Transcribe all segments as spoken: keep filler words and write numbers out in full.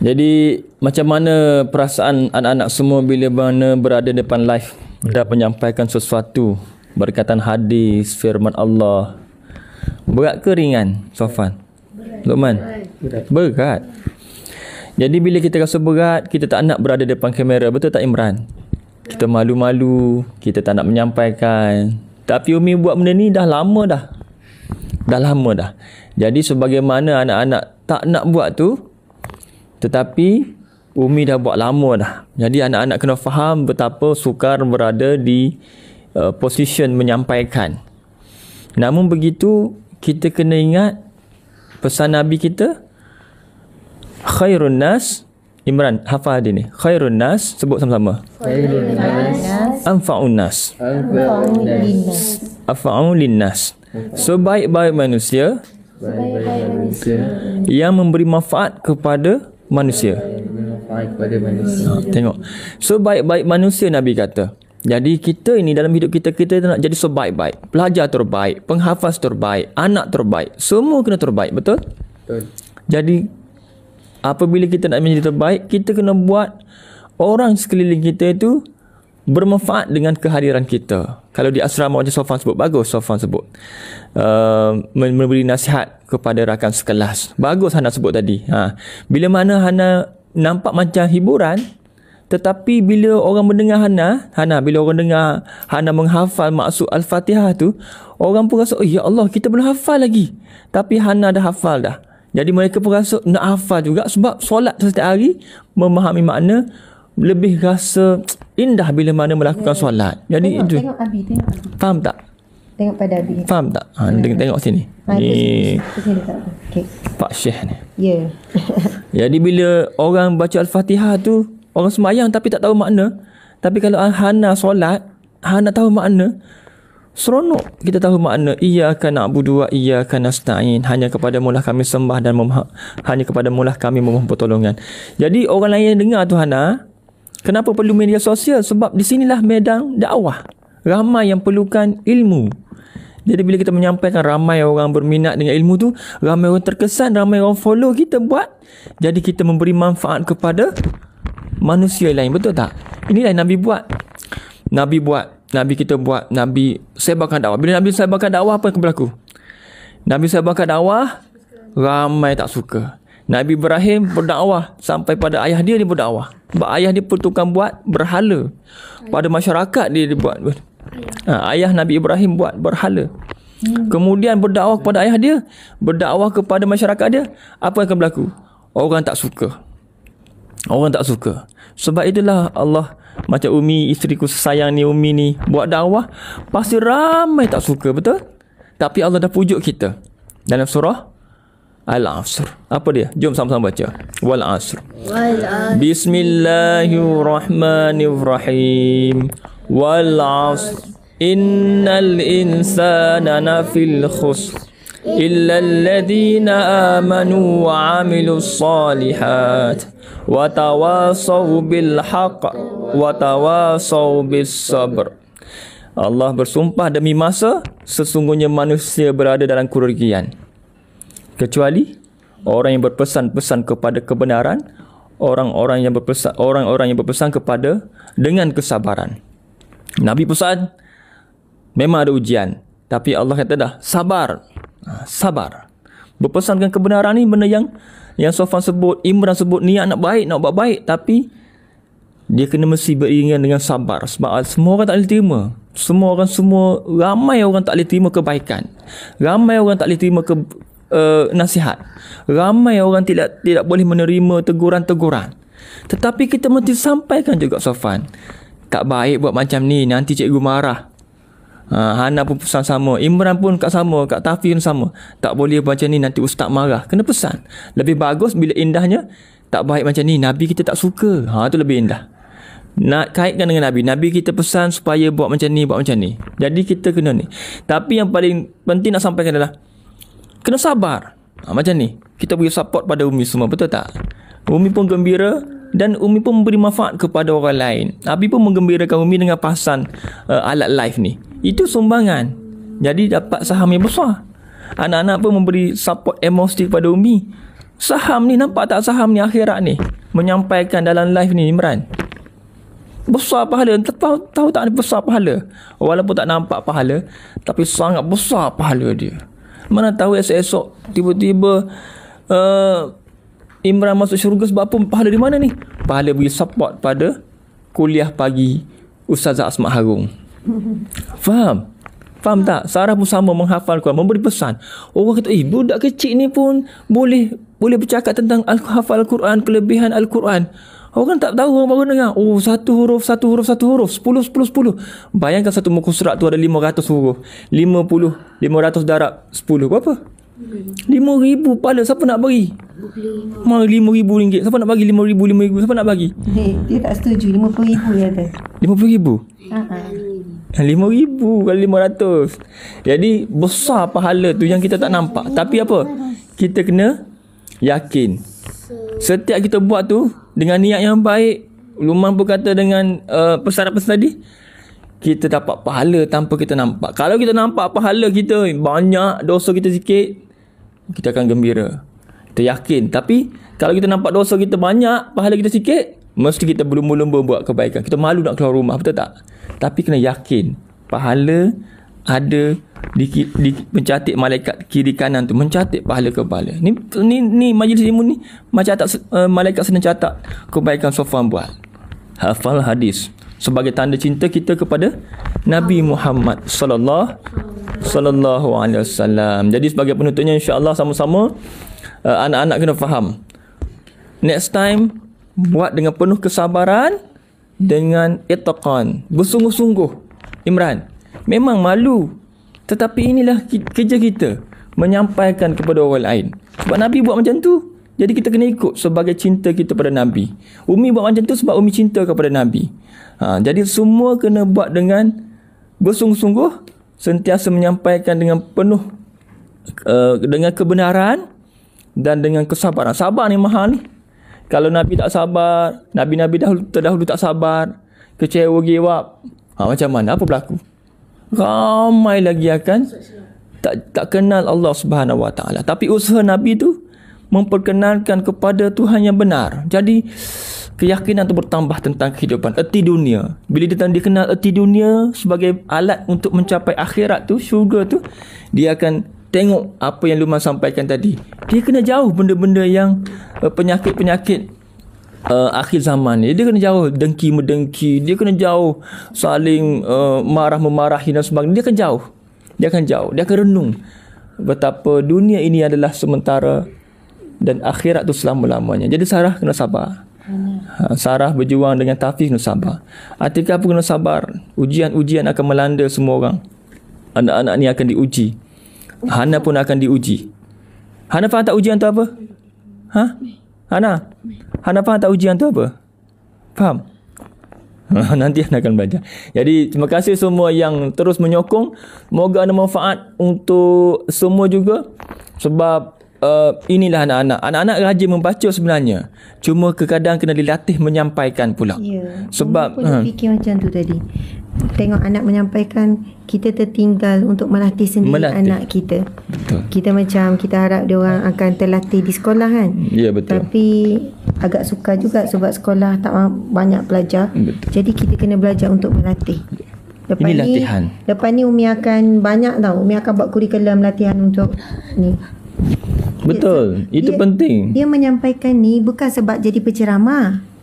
Jadi macam mana perasaan anak-anak semua bila mana berada depan live dan menyampaikan sesuatu berkaitan hadis, firman Allah? Berat ke ringan, Sofan? Luqman? Berat. Berat. Jadi bila kita rasa berat, kita tak nak berada depan kamera, betul tak Imran? Kita malu-malu, kita tak nak menyampaikan. Tapi Umi buat benda ni dah lama dah. Dah lama dah. Jadi sebagaimana anak-anak tak nak buat tu, tetapi Umi dah buat lama dah. Jadi anak-anak kena faham betapa sukar berada di uh, position menyampaikan. Namun begitu, kita kena ingat pesan Nabi kita, khairun nas, Imran hafal dia ni, khairun nas, sebut sama-sama, khairun nas anfa'un nas, anfa'un linnas, sebaik-baik manusia, sebaik-baik manusia yang memberi manfaat kepada manusia. Kepada manusia. Ha, tengok. Sebaik-baik manusia Nabi kata. Jadi kita ini dalam hidup kita, kita nak jadi sebaik-baik. Pelajar terbaik, penghafaz terbaik, anak terbaik. Semua kena terbaik, betul? Betul. Jadi apabila kita nak menjadi terbaik, kita kena buat orang sekeliling kita itu bermanfaat dengan kehadiran kita. Kalau di asrama macam Sofan sebut, bagus Sofan sebut. Uh, memberi nasihat kepada rakan sekelas. Bagus Hana sebut tadi. Ha. Bila mana Hana nampak macam hiburan, tetapi bila orang mendengar Hana, Hana bila orang dengar Hana menghafal maksud Al-Fatihah tu, orang pun rasa, oh ya Allah, kita belum hafal lagi. Tapi Hana dah hafal dah. Jadi mereka pun rasa nak hafal juga, sebab solat setiap hari memahami makna, lebih rasa indah bila mana melakukan solat. Jadi tengok, itu. Tengok Abi, tengok Abi. Faham tak? Tengok pada Abi. Faham tak? Ha, tengok, tengok sini. Ha, ni okay. Pak Syekh ni. Ya. Yeah. Jadi bila orang baca Al-Fatihah tu, orang sembahyang tapi tak tahu makna. Tapi kalau Hana solat, Hana tahu makna, seronok kita tahu makna. Iyyaka na'budu wa iyyaka nasta'in. Hanya kepada-Mu lah kami sembah dan memha- hanya kepada-Mu lah kami memohon pertolongan. Jadi orang lain yang dengar tu Hana, kenapa perlu media sosial? Sebab di sinilah medan dakwah. Ramai yang perlukan ilmu. Jadi bila kita menyampaikan, ramai orang berminat dengan ilmu tu, ramai orang terkesan, ramai orang follow kita buat. Jadi kita memberi manfaat kepada manusia lain, betul tak? Inilah yang Nabi buat. Nabi buat, Nabi kita buat, Nabi sebarkan dakwah. Bila Nabi sebarkan dakwah, apa yang berlaku? Nabi sebarkan dakwah, ramai tak suka. Nabi Ibrahim berdakwah sampai pada ayah dia, dia berdakwah. Sebab ayah dia pun tukang buat berhala. Pada masyarakat dia, dia buat. Ha, ayah Nabi Ibrahim buat berhala. Hmm. Kemudian berdakwah kepada ayah dia, berdakwah kepada masyarakat dia. Apa yang akan berlaku? Orang tak suka. Orang tak suka. Sebab itulah Allah, macam Umi, isteriku sesayang ni, Umi ni buat dakwah, pasti ramai tak suka, betul? Tapi Allah dah pujuk kita dalam surah Al-Asr. Apa dia? Jom sama-sama baca. Wal Asr. Bismillahirrahmanirrahim. Wal Asr. Innal insana lafil khusr illa alladhina amanu wa 'amilus salihat wa tawasaw bil haqq wa tawasaw bis sabr. Allah bersumpah demi masa, sesungguhnya manusia berada dalam kerugian, kecuali orang yang berpesan-pesan kepada kebenaran, orang-orang yang berpesan orang-orang yang berpesan kepada dengan kesabaran. Nabi pesan, memang ada ujian, tapi Allah kata dah sabar. Sabar. Berpesankan kebenaran ni benda yang yang Sofan sebut, Imran sebut, niat nak baik, nak buat baik, tapi dia kena mesti beriringan dengan sabar. Sebab semua orang tak boleh terima. Semua orang semua ramai orang tak boleh terima kebaikan. Ramai orang tak boleh terima ke Uh, nasihat. Ramai orang tidak tidak boleh menerima teguran-teguran. Tetapi kita mesti sampaikan juga, Sofan. Tak baik buat macam ni, nanti cikgu marah. Ha, Hana pun pesan sama, Imran pun kat sama, Kak Tafi pun sama. Tak boleh macam ni, nanti ustaz marah. Kena pesan. Lebih bagus bila indahnya, tak baik macam ni, Nabi kita tak suka. Ha, tu lebih indah. Nak kaitkan dengan Nabi. Nabi kita pesan supaya buat macam ni, buat macam ni. Jadi kita kena ni. Tapi yang paling penting nak sampaikan adalah kena sabar. Ha, macam ni. Kita beri support pada Umi semua. Betul tak? Umi pun gembira dan Umi pun memberi manfaat kepada orang lain. Abi pun menggembirakan Umi dengan pasan uh, alat live ni. Itu sumbangan. Jadi dapat saham yang besar. Anak-anak pun memberi support emosi kepada Umi. Saham ni, nampak tak saham ni akhirat ni? Menyampaikan dalam live ni Imran. Besar pahala. Tahu, tahu tak ni besar pahala? Walaupun tak nampak pahala, tapi sangat besar pahala dia. Mana tahu esok-esok tiba-tiba uh, Imran masuk syurga sebab apa? Pahala di mana ni? Pahala bagi support pada kuliah pagi Ustazah Asma Harung. Faham? Faham tak? Sarah pun sama menghafal Quran, memberi pesan. Orang kata, eh budak kecil ni pun boleh boleh bercakap tentang hafal Quran, kelebihan Al-Quran. Orang tak tahu, orang baru dengar. Oh, satu huruf, satu huruf, satu huruf. Sepuluh, sepuluh, sepuluh. Bayangkan satu muka surat tu ada lima ratus huruf. Lima puluh, lima ratus darab sepuluh. Berapa? Lima ribu pahala. Siapa nak bagi? Mari lima ribu ringgit. Siapa nak bagi lima ribu, lima ribu? Siapa nak bagi? Dia, dia tak setuju. Lima puluh ribu dia kata. Lima puluh ribu? Haa. Lima ribu kali lima ratus. Jadi besar pahala tu yang kita tak nampak. Tapi apa? Kita kena yakin. Setiap kita buat tu dengan niat yang baik, Luqman pun kata dengan uh, pesan-pesan tadi, kita dapat pahala tanpa kita nampak. Kalau kita nampak pahala kita banyak, dosa kita sikit, kita akan gembira, kita yakin. Tapi kalau kita nampak dosa kita banyak, pahala kita sikit, mesti kita berlumba-lumba buat kebaikan. Kita malu nak keluar rumah, betul tak? Tapi kena yakin pahala ada di, di mencatat malaikat kiri kanan tu, mencatat pahala kebala. Ni ni ni majlis ilmu ni macam tak uh, malaikat sedang catat kebaikan Sofwan buat. Hafal hadis sebagai tanda cinta kita kepada Nabi Muhammad sallallahu sallallahu alaihi wasallam. Jadi sebagai penutupnya, insya-Allah sama-sama uh, anak-anak kena faham. Next time buat dengan penuh kesabaran, dengan itqan, bersungguh-sungguh. Imran, memang malu, tetapi inilah kerja kita, menyampaikan kepada orang lain. Sebab Nabi buat macam tu, jadi kita kena ikut sebagai cinta kita pada Nabi. Umi buat macam tu sebab Umi cinta kepada Nabi. Ha, jadi semua kena buat dengan bersungguh-sungguh, sentiasa menyampaikan dengan penuh uh, dengan kebenaran dan dengan kesabaran. Sabar ni mahal ni. Kalau Nabi tak sabar, Nabi-Nabi dahulu, terdahulu tak sabar, kecewa gewap, ha, macam mana? Apa berlaku? Ramai lagi akan tak tak kenal Allah Subhanahu Wa Taala. Tapi usaha Nabi tu memperkenalkan kepada Tuhan yang benar. Jadi keyakinan tu bertambah tentang kehidupan, erti dunia. Bila dia dia kenal erti dunia sebagai alat untuk mencapai akhirat tu, syurga tu, dia akan tengok apa yang Luqman sampaikan tadi. Dia kena jauh benda-benda yang uh, penyakit-penyakit uh, akhir zaman ni. Dia kena jauh dengki-medengki. Dia kena jauh saling uh, marah-memarahi dan sebagainya. Dia akan jauh. Dia akan jauh. Dia akan renung betapa dunia ini adalah sementara dan akhirat tu selama-lamanya. Jadi Sarah kena sabar. Ha, Sarah berjuang dengan Tafiz, kena sabar. Atikah pun kena sabar. Ujian-ujian akan melanda semua orang. Anak-anak ni akan diuji. Hana pun akan diuji. Hana faham tak ujian tu apa? Ha? Hana? Hana faham tak ujian tu apa? Faham? Nanti Hana akan belajar. Jadi terima kasih semua yang terus menyokong. Semoga ada manfaat untuk semua juga. Sebab uh, inilah anak-anak. Anak-anak rajin membaca sebenarnya. Cuma kadang-kadang kena dilatih menyampaikan pula. Ya. Sebab Umi pun ha. fikir macam tu tadi. Tengok anak menyampaikan, kita tertinggal untuk melatih sendiri melatih. anak kita. Betul. Kita macam kita harap dia orang akan terlatih di sekolah kan. Ya, betul. Tapi agak sukar juga sebab sekolah tak banyak pelajar. Betul. Jadi kita kena belajar untuk melatih. Lepas Ini ni, latihan. Lepas ni Umi akan banyak tau. Umi akan buat kurikulum latihan untuk ni. Betul. Dia, Itu dia, penting. Dia menyampaikan ni bukan sebab jadi penceramah.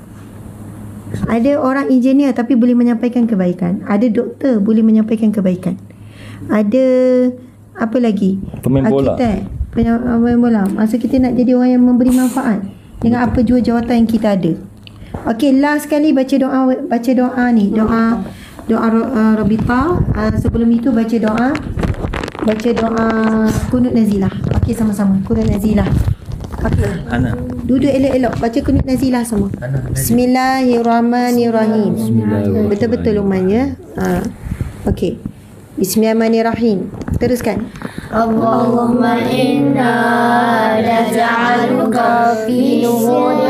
Ada orang engineer tapi boleh menyampaikan kebaikan. Ada doktor boleh menyampaikan kebaikan. Ada apa lagi? Pemain bola. Arkitek, pemain bola. Maksud kita nak jadi orang yang memberi manfaat dengan apa jua jawatan yang kita ada. Okey, last sekali baca doa, baca doa ni, doa doa uh, Rabita. Uh, sebelum itu baca doa baca doa kunut nazilah. Okey, sama-sama kunut nazilah. Okey. Hana. Duduk elok-elok, baca kunut nazilah semua. Bismillahirrahmanirrahim. Bismillahirrahmanirrahim. Betul-betul Luqman ya. Ha. Okey. Bismillahirrahmanirrahim. Teruskan. Allahumma inna naj'aluka fi nuhuri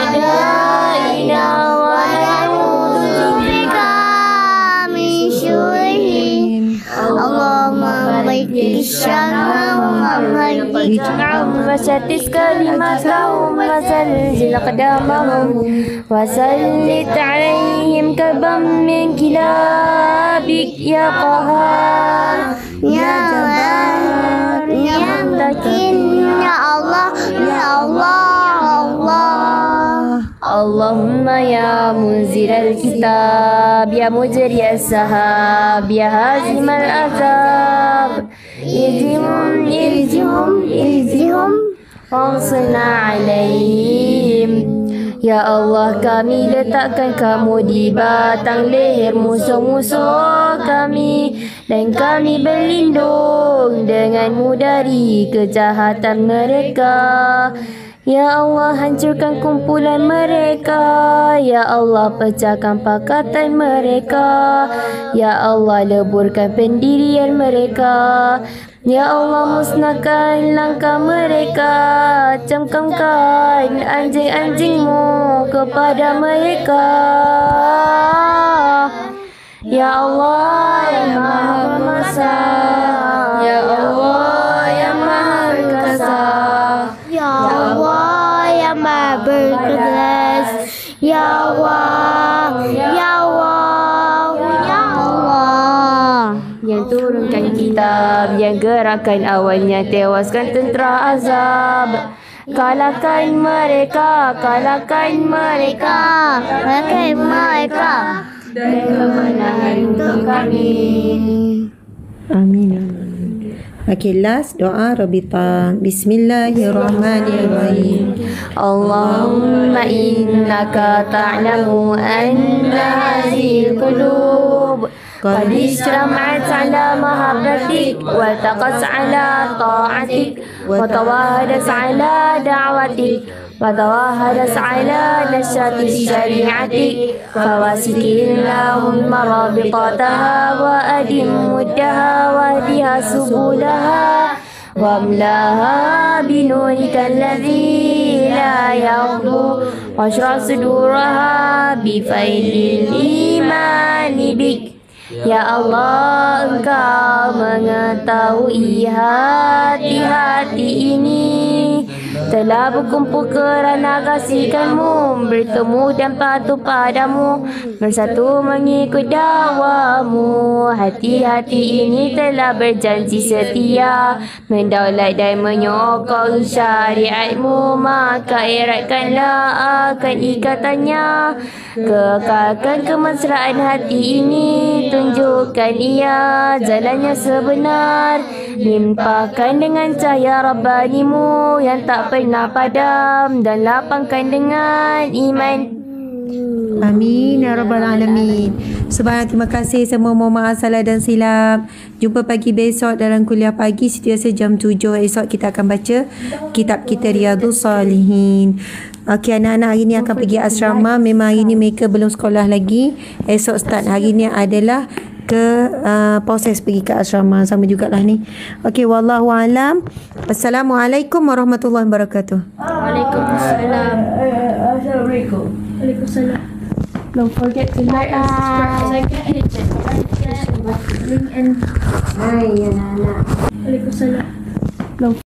a'daina wa na'udzubika min syurrihim. Allahumma barik syarra wa اجمعهم وشتت كلماتهم وزلزل أقدامهم وسلط عليهم كبا من كلابك يا قهار يا جبار يا متكن يا الله يا الله الله اللهم يا منزل الكتاب يا مجري السحاب يا هازم الأحزاب اهزمهم اهزمهم اهزمهم وانصرنا عليهم. Ya Allah, kami letakkan kamu di batang leher musuh-musuh kami, dan kami berlindung denganmu dari kejahatan mereka. Ya Allah, hancurkan kumpulan mereka. Ya Allah, pecahkan pakatan mereka. Ya Allah, leburkan pendirian mereka. Ya Allah, musnahkan langkah mereka. Camkamkan anjing-anjingmu kepada mereka. Ya Allah yang Maha Permasa, Ya Allah yang Maha Perkasa, Ya Allah yang Maha Berkeras, Ya Allah, Ya Allah, Ya Allah yang turunkan kitab, yang gerakan awalnya tewaskan tentera azab. Kalahkan mereka, kalahkan mereka, kalahkan mereka, dan kemenangan untuk kami. Amin. Okay, last doa Rabita. Bismillahirrahmanirrahim. Allahumma innaka ta'lamu anna hadhihi al-qulub قد اجتمعت على محبتك والتقت على طاعتك وتواهدت على دعوتك وتواهدت على نشرة شريعتك فواسك اللهم رابطتها وأدم مدها واهدها سبلها واملاها بنورك الذي لا يغضو واشرح صدورها بفيض الإيمان بك. Ya Allah, Engkau mengetahui hati-hati ini telah berkumpul kerana kasihkan-Mu, bertemu dan patuh padamu, bersatu mengikut dakwamu. Hati-hati ini telah berjanji setia mendaulat dan menyokong syariat-Mu, maka eratkanlah akan ikatannya. Kekalkan kemesraan hati ini, tunjukkan ia jalannya sebenar, limpahkan dengan cahaya Rabbanimu yang tak pernah padam, dan lapangkan dengan iman. Amin ya rabbal alamin. Sebanyak terima kasih semua, mohon maaf salah dan silap. Jumpa pagi besok dalam kuliah pagi setiasa jam tujuh. Esok kita akan baca kitab kita Riyadhus Salihin. Okey, anak-anak hari ni akan pergi asrama. Memang hari ni mereka belum sekolah lagi. Esok start. Hari ni adalah ke uh, proses pergi ke asrama. Sama jugalah ni. Okey, wallahu alam. Assalamualaikum warahmatullahi wabarakatuh. Waalaikumsalam. Assalamualaikum. Waalaikumsalam. Don't forget to like and subscribe. Second hit and Hai anak-anak. Waalaikumsalam.